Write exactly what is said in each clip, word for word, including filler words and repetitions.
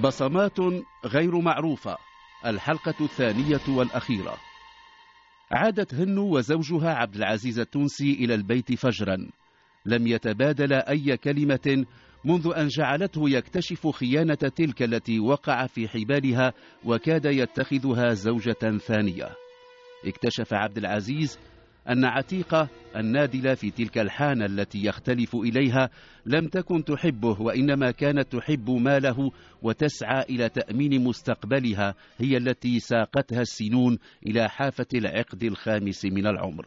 بصمات غير معروفة، الحلقة الثانية والأخيرة. عادت هنو وزوجها عبد العزيز التونسي إلى البيت فجرا، لم يتبادل أي كلمة منذ أن جعلته يكتشف خيانة تلك التي وقع في حبالها وكاد يتخذها زوجة ثانية. اكتشف عبد العزيز أن عتيقة النادلة في تلك الحانة التي يختلف إليها لم تكن تحبه، وإنما كانت تحب ماله وتسعى إلى تأمين مستقبلها، هي التي ساقتها السنون إلى حافة العقد الخامس من العمر.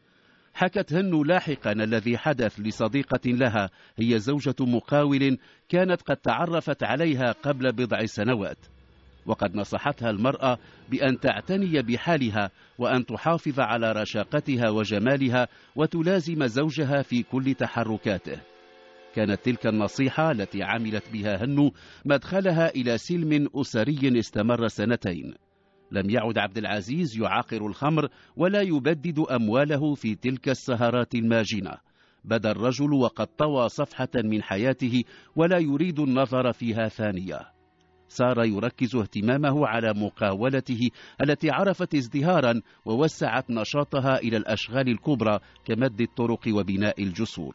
حكت هنو لاحقا الذي حدث لصديقة لها، هي زوجة مقاول كانت قد تعرفت عليها قبل بضع سنوات، وقد نصحتها المرأة بأن تعتني بحالها وأن تحافظ على رشاقتها وجمالها وتلازم زوجها في كل تحركاته. كانت تلك النصيحة التي عملت بها هنو مدخلها إلى سلم أسري استمر سنتين. لم يعد عبد العزيز يعاقر الخمر ولا يبدد أمواله في تلك السهرات الماجنة. بدا الرجل وقد طوى صفحة من حياته ولا يريد النظر فيها ثانية. صار يركز اهتمامه على مقاولته التي عرفت ازدهارا ووسعت نشاطها إلى الأشغال الكبرى كمد الطرق وبناء الجسور.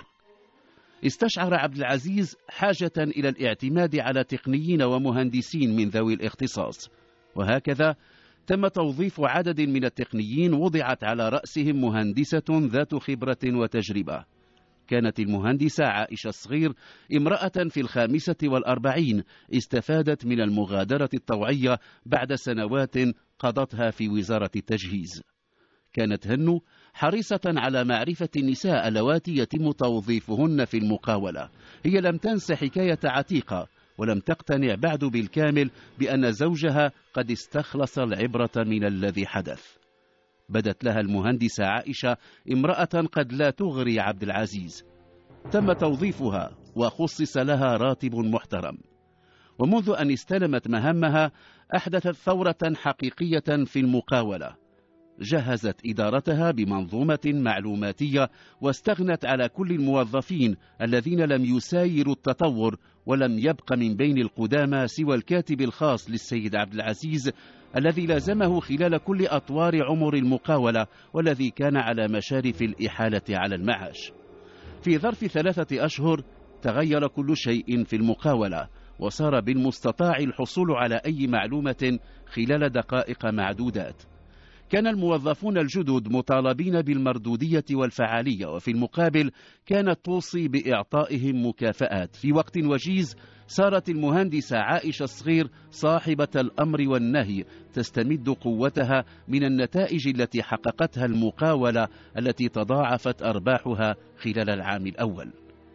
استشعر عبد العزيز حاجة إلى الاعتماد على تقنيين ومهندسين من ذوي الاختصاص، وهكذا تم توظيف عدد من التقنيين وضعت على رأسهم مهندسة ذات خبرة وتجربة. كانت المهندسة عائشة الصغير امرأة في الخامسة والأربعين، استفادت من المغادرة الطوعية بعد سنوات قضتها في وزارة التجهيز. كانت هنو حريصة على معرفة النساء اللواتي يتم توظيفهن في المقاولة. هي لم تنس حكاية عتيقة ولم تقتنع بعد بالكامل بأن زوجها قد استخلص العبرة من الذي حدث. بدت لها المهندسة عائشة امرأة قد لا تغري عبد العزيز. تم توظيفها وخصص لها راتب محترم، ومنذ أن استلمت مهامها أحدثت ثورة حقيقية في المقاولة. جهزت إدارتها بمنظومة معلوماتية واستغنت على كل الموظفين الذين لم يسايروا التطور، ولم يبق من بين القدامى سوى الكاتب الخاص للسيد عبد العزيز الذي لازمه خلال كل أطوار عمر المقاولة، والذي كان على مشارف الإحالة على المعاش. في ظرف ثلاثة أشهر تغير كل شيء في المقاولة، وصار بالمستطاع الحصول على أي معلومة خلال دقائق معدودات. كان الموظفون الجدد مطالبين بالمردودية والفعالية، وفي المقابل كانت توصي بإعطائهم مكافآت. في وقت وجيز صارت المهندسة عائشة الصغير صاحبة الأمر والنهي، تستمد قوتها من النتائج التي حققتها المقاولة التي تضاعفت أرباحها خلال العام الأول.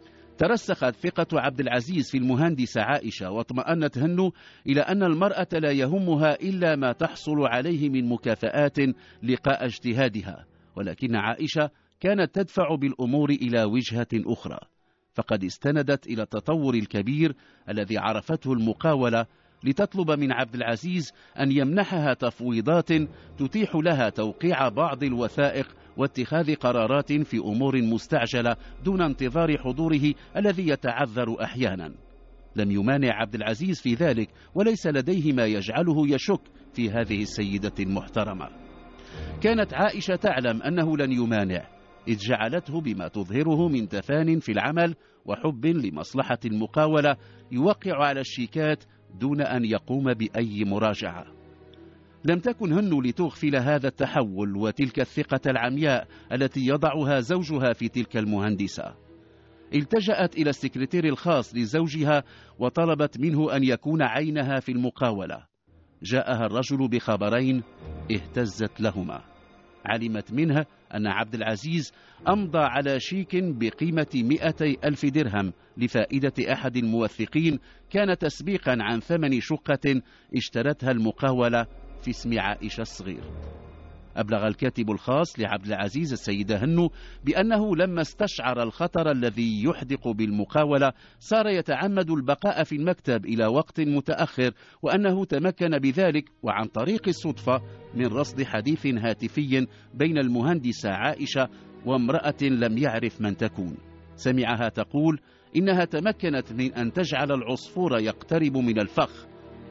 ترسخت ثقة عبد العزيز في المهندسة عائشة، واطمأنت هنو إلى أن المرأة لا يهمها إلا ما تحصل عليه من مكافآت لقاء اجتهادها، ولكن عائشة كانت تدفع بالأمور إلى وجهة أخرى، فقد استندت إلى التطور الكبير الذي عرفته المقاولة لتطلب من عبد العزيز أن يمنحها تفويضات تتيح لها توقيع بعض الوثائق واتخاذ قرارات في أمور مستعجلة دون انتظار حضوره الذي يتعذر أحيانا. لم يمانع عبد العزيز في ذلك، وليس لديه ما يجعله يشك في هذه السيدة المحترمة. كانت عائشة تعلم أنه لن يمانع، إذ جعلته بما تظهره من تفان في العمل وحب لمصلحة المقاولة يوقع على الشيكات دون أن يقوم بأي مراجعة. لم تكن هنو لتغفل هذا التحول وتلك الثقة العمياء التي يضعها زوجها في تلك المهندسة. التجأت إلى السكرتير الخاص لزوجها وطلبت منه أن يكون عينها في المقاولة. جاءها الرجل بخبرين اهتزت لهما. علمت منه أن عبد العزيز أمضى على شيك بقيمة مئتي ألف درهم لفائدة أحد الموثقين، كان تسبيقا عن ثمن شقة اشترتها المقاولة في اسم عائشة الصغير. أبلغ الكاتب الخاص لعبد العزيز السيدة هنو بأنه لما استشعر الخطر الذي يحدق بالمقاولة صار يتعمد البقاء في المكتب إلى وقت متأخر، وأنه تمكن بذلك وعن طريق الصدفة من رصد حديث هاتفي بين المهندسة عائشة وامرأة لم يعرف من تكون. سمعها تقول إنها تمكنت من أن تجعل العصفور يقترب من الفخ،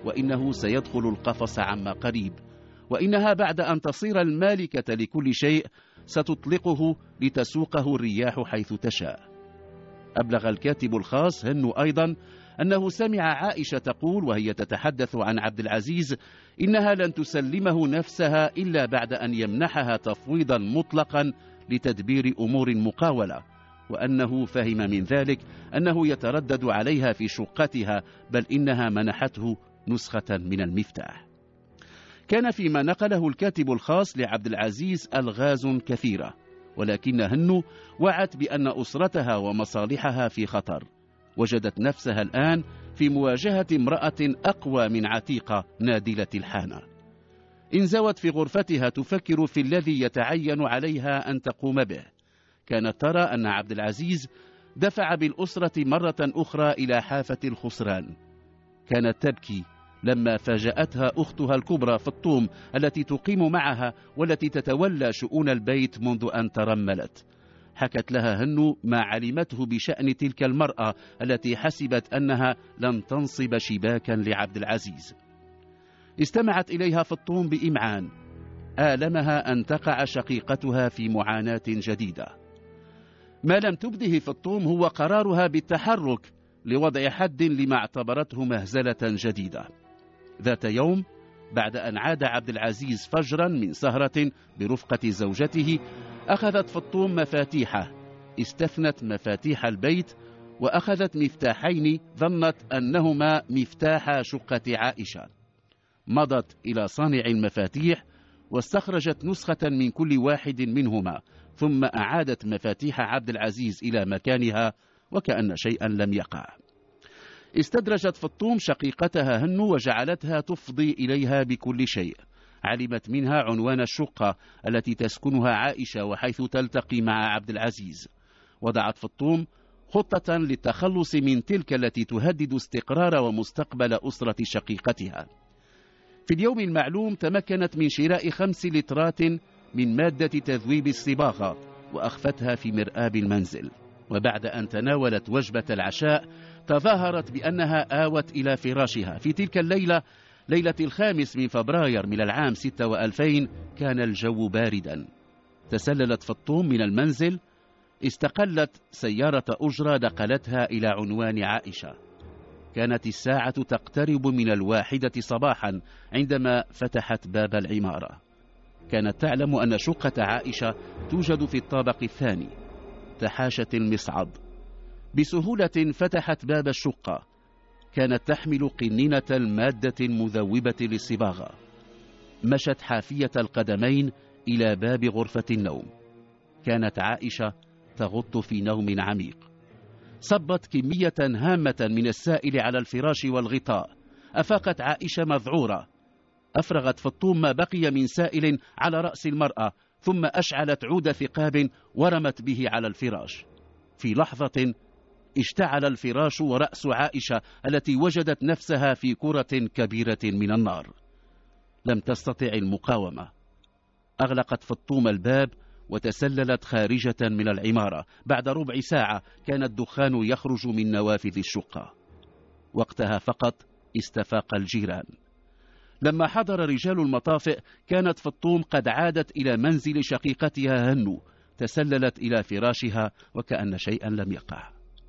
وإنه سيدخل القفص عما قريب، وإنها بعد أن تصير المالكة لكل شيء ستطلقه لتسوقه الرياح حيث تشاء. أبلغ الكاتب الخاص هنو أيضا أنه سمع عائشة تقول وهي تتحدث عن عبد العزيز إنها لن تسلمه نفسها إلا بعد أن يمنحها تفويضا مطلقا لتدبير أمور مقاولة، وأنه فهم من ذلك أنه يتردد عليها في شقتها، بل إنها منحته نسخة من المفتاح. كان فيما نقله الكاتب الخاص لعبد العزيز ألغاز كثيرة، ولكن هنو وعت بأن أسرتها ومصالحها في خطر، وجدت نفسها الآن في مواجهة امرأة أقوى من عتيقة نادلة الحانة. انزوت في غرفتها تفكر في الذي يتعين عليها أن تقوم به. كانت ترى أن عبد العزيز دفع بالأسرة مرة أخرى إلى حافة الخسران. كانت تبكي لما فاجأتها أختها الكبرى فطوم التي تقيم معها والتي تتولى شؤون البيت منذ أن ترملت. حكت لها هنو ما علمته بشأن تلك المرأة التي حسبت أنها لن تنصب شباكا لعبد العزيز. استمعت إليها فطوم بإمعان. آلمها أن تقع شقيقتها في معاناة جديدة. ما لم تبده فطوم هو قرارها بالتحرك لوضع حد لما اعتبرته مهزلة جديدة. ذات يوم بعد أن عاد عبد العزيز فجرا من سهرة برفقة زوجته، أخذت فطوم مفاتيحه، استثنت مفاتيح البيت وأخذت مفتاحين ظنت أنهما مفتاح شقة عائشة. مضت إلى صانع المفاتيح واستخرجت نسخة من كل واحد منهما، ثم أعادت مفاتيح عبد العزيز إلى مكانها وكأن شيئا لم يقع. استدرجت فطوم شقيقتها هنو وجعلتها تفضي إليها بكل شيء. علمت منها عنوان الشقة التي تسكنها عائشة وحيث تلتقي مع عبد العزيز. وضعت فطوم خطة للتخلص من تلك التي تهدد استقرار ومستقبل أسرة شقيقتها. في اليوم المعلوم تمكنت من شراء خمس لترات من مادة تذويب الصباغة وأخفتها في مرآب المنزل. وبعد أن تناولت وجبة العشاء تظاهرت بأنها آوت إلى فراشها. في تلك الليلة، ليلة الخامس من فبراير من العام ستة وألفين، كان الجو باردا. تسللت فطوم من المنزل، استقلت سيارة أجرة نقلتها إلى عنوان عائشة. كانت الساعة تقترب من الواحدة صباحا عندما فتحت باب العمارة. كانت تعلم أن شقة عائشة توجد في الطابق الثاني. تحاشت المصعد بسهولة، فتحت باب الشقة. كانت تحمل قنينة المادة المذوبة للصباغة. مشت حافية القدمين إلى باب غرفة النوم. كانت عائشة تغط في نوم عميق. صبت كمية هامة من السائل على الفراش والغطاء. أفاقت عائشة مذعورة. أفرغت فطوم ما بقي من سائل على رأس المرأة، ثم أشعلت عود ثقاب ورمت به على الفراش. في لحظة اشتعل الفراش ورأس عائشة التي وجدت نفسها في كرة كبيرة من النار. لم تستطع المقاومة. أغلقت فطوم الباب وتسللت خارجة من العمارة. بعد ربع ساعة كان الدخان يخرج من نوافذ الشقة. وقتها فقط استفاق الجيران. لما حضر رجال المطافئ كانت فطوم قد عادت إلى منزل شقيقتها هنو. تسللت إلى فراشها وكأن شيئا لم يقع.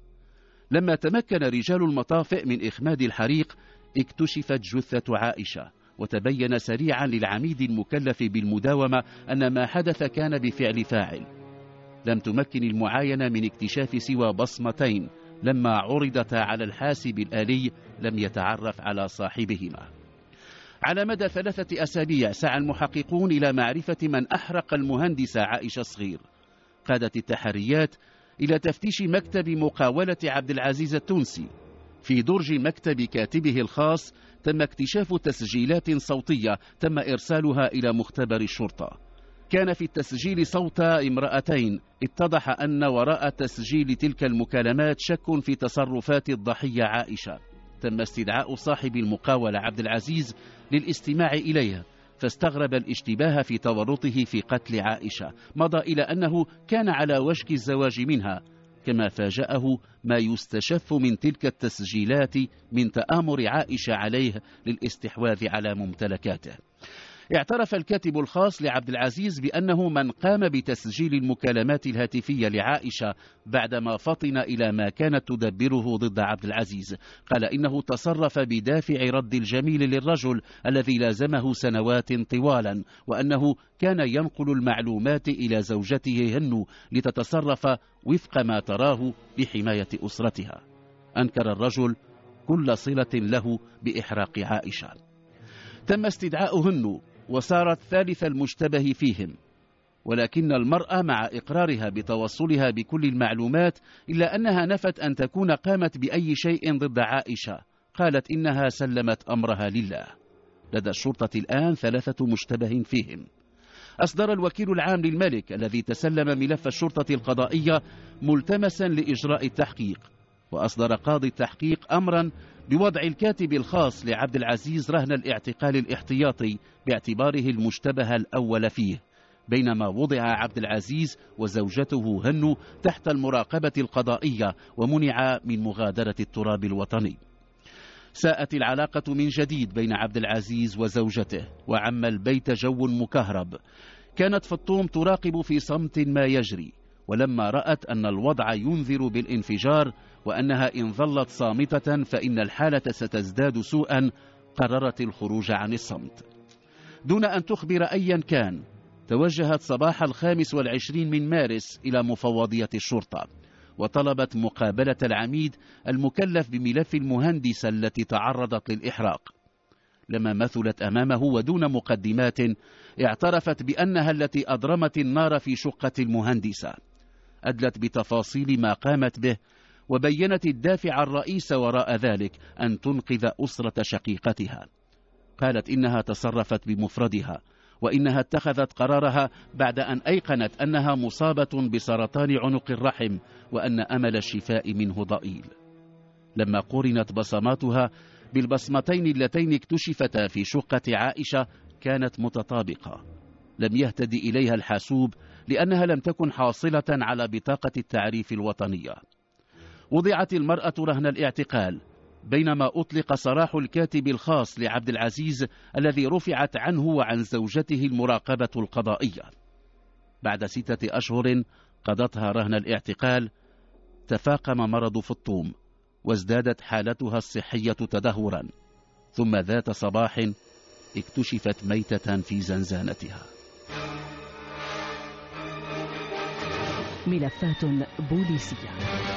لما تمكن رجال المطافئ من إخماد الحريق اكتشفت جثة عائشة، وتبين سريعا للعميد المكلف بالمداومة أن ما حدث كان بفعل فاعل. لم تمكن المعاينة من اكتشاف سوى بصمتين لما عرضتا على الحاسب الآلي لم يتعرف على صاحبهما. على مدى ثلاثة أسابيع سعى المحققون إلى معرفة من أحرق المهندس عائشة صغير. قادت التحريات إلى تفتيش مكتب مقاولة عبد العزيز التونسي. في درج مكتب كاتبه الخاص تم اكتشاف تسجيلات صوتية تم إرسالها إلى مختبر الشرطة. كان في التسجيل صوت امرأتين. اتضح أن وراء تسجيل تلك المكالمات شك في تصرفات الضحية عائشة. تم استدعاء صاحب المقاولة عبد العزيز للاستماع إليها، فاستغرب الاشتباه في تورطه في قتل عائشة. مضى إلى أنه كان على وشك الزواج منها، كما فاجأه ما يستشف من تلك التسجيلات من تآمر عائشة عليه للاستحواذ على ممتلكاته. اعترف الكاتب الخاص لعبد العزيز بأنه من قام بتسجيل المكالمات الهاتفية لعائشة بعدما فطن إلى ما كانت تدبره ضد عبد العزيز. قال إنه تصرف بدافع رد الجميل للرجل الذي لازمه سنوات طوالا، وأنه كان ينقل المعلومات إلى زوجته هنو لتتصرف وفق ما تراه لحماية أسرتها. أنكر الرجل كل صلة له بإحراق عائشة. تم استدعاء هنو وصارت ثالث المشتبه فيهم، ولكن المرأة مع إقرارها بتوصلها بكل المعلومات إلا أنها نفت أن تكون قامت بأي شيء ضد عائشة. قالت إنها سلمت أمرها لله. لدى الشرطة الآن ثلاثة مشتبه فيهم. أصدر الوكيل العام للملك الذي تسلم ملف الشرطة القضائية ملتمسا لإجراء التحقيق، وأصدر قاضي التحقيق أمرا بوضع الكاتب الخاص لعبد العزيز رهن الاعتقال الاحتياطي باعتباره المشتبه الأول فيه، بينما وضع عبد العزيز وزوجته هنو تحت المراقبة القضائية ومنع من مغادرة التراب الوطني. ساءت العلاقة من جديد بين عبد العزيز وزوجته، وعم البيت جو مكهرب. كانت فطوم تراقب في صمت ما يجري، ولما رأت أن الوضع ينذر بالانفجار وأنها إن ظلت صامتة فإن الحالة ستزداد سوءا، قررت الخروج عن الصمت. دون أن تخبر أيا كان، توجهت صباح الخامس والعشرين من مارس إلى مفوضية الشرطة، وطلبت مقابلة العميد المكلف بملف المهندسة التي تعرضت للإحراق. لما مثلت أمامه ودون مقدمات اعترفت بأنها التي أضرمت النار في شقة المهندسة. أدلت بتفاصيل ما قامت به، وبينت الدافع الرئيس وراء ذلك أن تنقذ أسرة شقيقتها. قالت إنها تصرفت بمفردها، وإنها اتخذت قرارها بعد أن أيقنت أنها مصابة بسرطان عنق الرحم وأن أمل الشفاء منه ضئيل. لما قرنت بصماتها بالبصمتين اللتين اكتشفتا في شقة عائشة كانت متطابقة. لم يهتدي إليها الحاسوب لأنها لم تكن حاصلة على بطاقة التعريف الوطنية. وضعت المرأة رهن الاعتقال، بينما أطلق سراح الكاتب الخاص لعبد العزيز الذي رفعت عنه وعن زوجته المراقبة القضائية. بعد ستة أشهر قضتها رهن الاعتقال، تفاقم مرض فطوم وازدادت حالتها الصحية تدهورا، ثم ذات صباح اكتشفت ميتة في زنزانتها. ملفات بوليسية.